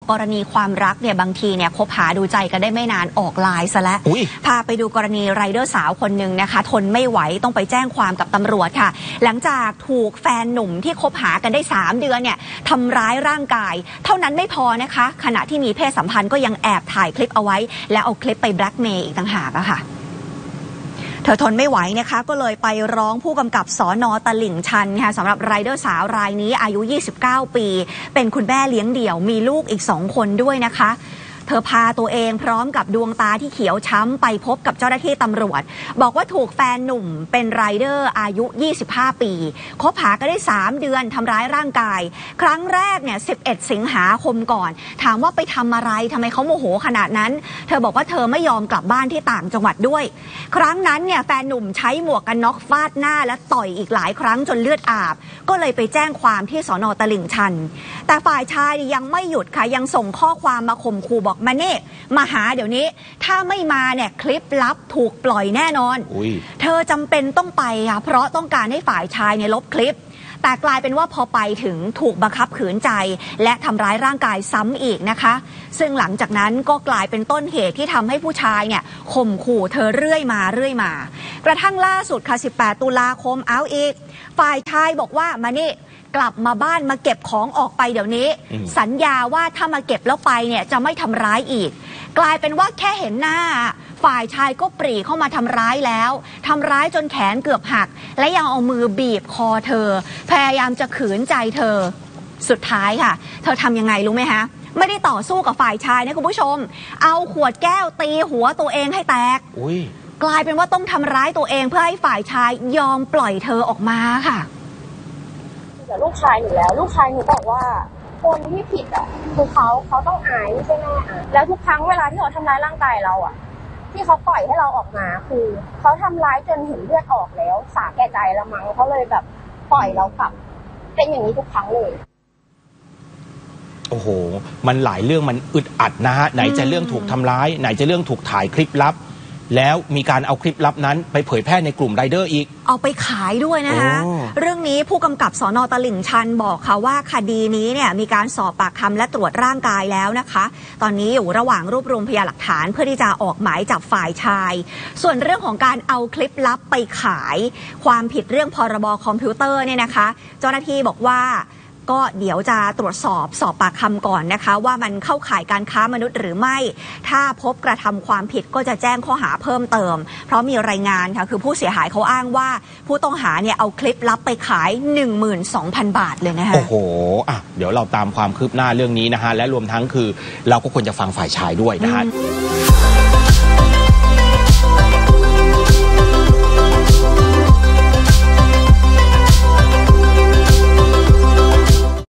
กรณีความรักเนี่ยบางทีเนี่ยคบหาดูใจกันได้ไม่นานออกไลน์ซะแล้วพาไปดูกรณีไรเดอร์สาวคนหนึ่งนะคะทนไม่ไหวต้องไปแจ้งความกับตำรวจค่ะหลังจากถูกแฟนหนุ่มที่คบหากันได้3 เดือนเนี่ยทำร้ายร่างกายเท่านั้นไม่พอนะคะขณะที่มีเพศสัมพันธ์ก็ยังแอบถ่ายคลิปเอาไว้แล้วเอาคลิปไปแบล็กเมย์อีกต่างหากอะค่ะเธอทนไม่ไหวนะคะก็เลยไปร้องผู้กำกับสน.ตลิ่งชันค่ะสำหรับไรเดอร์สาวรายนี้อายุ 29 ปีเป็นคุณแม่เลี้ยงเดี่ยวมีลูกอีก2 คนด้วยนะคะเธอพาตัวเองพร้อมกับดวงตาที่เขียวช้ำไปพบกับเจ้าหน้าที่ตำรวจบอกว่าถูกแฟนหนุ่มเป็นไรเดอร์อายุ 25 ปีคบหากันได้3 เดือนทำร้ายร่างกายครั้งแรกเนี่ย11 สิงหาคมก่อนถามว่าไปทำอะไรทำไมเขาโมโหขนาดนั้นเธอบอกว่าเธอไม่ยอมกลับบ้านที่ต่างจังหวัดด้วยครั้งนั้นเนี่ยแฟนหนุ่มใช้หมวกกันน็อกฟาดหน้าและต่อยอีกหลายครั้งจนเลือดอาบก็เลยไปแจ้งความที่สน.ตลิ่งชันแต่ฝ่ายชายยังไม่หยุดค่ะยังส่งข้อความมาข่มขู่บอกมาเน่มาหาเดี๋ยวนี้ถ้าไม่มาเนี่ยคลิปลับถูกปล่อยแน่นอนเธอจำเป็นต้องไปค่ะเพราะต้องการให้ฝ่ายชายเนี่ยลบคลิปแต่กลายเป็นว่าพอไปถึงถูกบังคับขืนใจและทำร้ายร่างกายซ้ำอีกนะคะซึ่งหลังจากนั้นก็กลายเป็นต้นเหตุที่ทำให้ผู้ชายเนี่ยข่มขู่เธอเรื่อยมากระทั่งล่าสุดค่ะ18 ตุลาคมเอาอีกฝ่ายชายบอกว่ามานี่กลับมาบ้านมาเก็บของออกไปเดี๋ยวนี้สัญญาว่าถ้ามาเก็บแล้วไปเนี่ยจะไม่ทำร้ายอีกกลายเป็นว่าแค่เห็นหน้าฝ่ายชายก็ปรีเข้ามาทำร้ายแล้วทำร้ายจนแขนเกือบหักและยังเอามือบีบคอเธอพยายามจะขืนใจเธอสุดท้ายค่ะเธอทำยังไงรู้ไหมคะไม่ได้ต่อสู้กับฝ่ายชายนะคุณผู้ชมเอาขวดแก้วตีหัวตัวเองให้แตกกลายเป็นว่าต้องทำร้ายตัวเองเพื่อให้ฝ่ายชายยอมปล่อยเธอออกมาค่ะแต่ลูกชายหนูแล้วลูกชายหนูบอกว่าคนที่ผิดอ่ะคือเขาต้องอายไม่ใช่แม่อ่ะแล้วทุกครั้งเวลาที่เขาทำร้ายร่างกายเราอ่ะที่เขาปล่อยให้เราออกมาคือเขาทำร้ายจนเห็นเลือดออกแล้วสาแก่ใจละมั้งเขาเลยแบบปล่อยเรากลับเป็นอย่างนี้ทุกครั้งเลยโอ้โหมันหลายเรื่องมันอึดอัดนะฮะไหนจะเรื่องถูกทำร้ายไหนจะเรื่องถูกถ่ายคลิปลับแล้วมีการเอาคลิปลับนั้นไปเผยแพร่ในกลุ่มไรเดอร์อีกเอาไปขายด้วยนะคะเรื่องนี้ผู้กำกับสน.ตลิ่งชันบอกค่ะว่าคดีนี้เนี่ยมีการสอบปากคำและตรวจร่างกายแล้วนะคะตอนนี้อยู่ระหว่างรวบรวมพยานหลักฐานเพื่อที่จะออกหมายจับฝ่ายชายส่วนเรื่องของการเอาคลิปลับไปขายความผิดเรื่องพรบคอมพิวเตอร์เนี่ยนะคะเจ้าหน้าที่บอกว่าก็เดี๋ยวจะตรวจสอบปากคำก่อนนะคะว่ามันเข้าข่ายการค้ามนุษย์หรือไม่ถ้าพบกระทำความผิดก็จะแจ้งข้อหาเพิ่มเติมเพราะมีรายงานค่ะคือผู้เสียหายเขาอ้างว่าผู้ต้องหาเนี่ยเอาคลิปลับไปขาย 12,000 บาทเลยนะคะโอ้โหอ่ะเดี๋ยวเราตามความคืบหน้าเรื่องนี้นะฮะและรวมทั้งคือเราก็ควรจะฟังฝ่ายชายด้วยนะฮะ